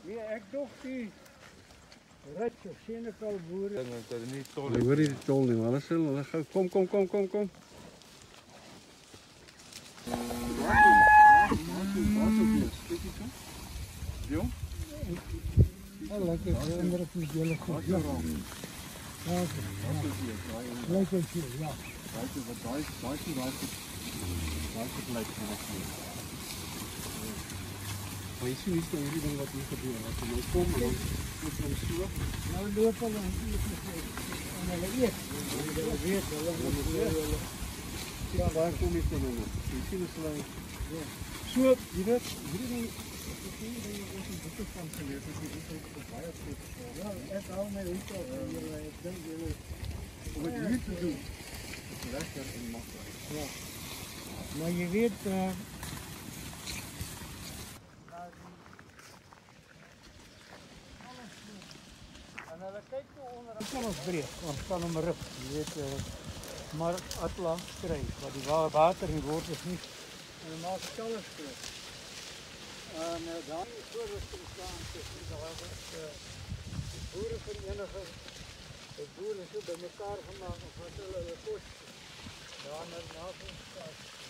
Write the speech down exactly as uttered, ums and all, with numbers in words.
Nee, ek dog die rits of senekal boere. Dat is niet tol. Ik weet niet de tol niet, maar hulle sal hulle gou kom kom kom kom kom. Jong? Ja, lekker, ander op die dele goed. Ja, lekker hier, ja. Kijk eens wat daar is, daar is die daar is daar is het lijkt van Maar je ziet niet dat hierdie ding wat hier gebeur, as jy nou kom en dan moet jy so. Nou loop hulle en eet en hulle eet. Hulle weet, hulle moet hulle. Ja, daar kom jy dan nog. Jy sien as hulle so, jy weet, hierdie ding hierdie ding is nie dit van geleer as jy dit op baie goed. Ja, ek hou my hoek op en julle ek dink julle Om het hier te doen, is lekker en makkelijk. ja. Maar jy weet uh, en hulle kyk toe onder. Dit kan ons breek, ons kan hom rip, jy weet, uh, maar atlang kry, want die wa water in die word is nie, en dan maak het alles groot. En uh, dan die voorlichting staan tussen daar wat uh, die boerenvereniging, die boeren so by mekaar gemaakt, of wat hulle hulle kost, daar na die navond staat.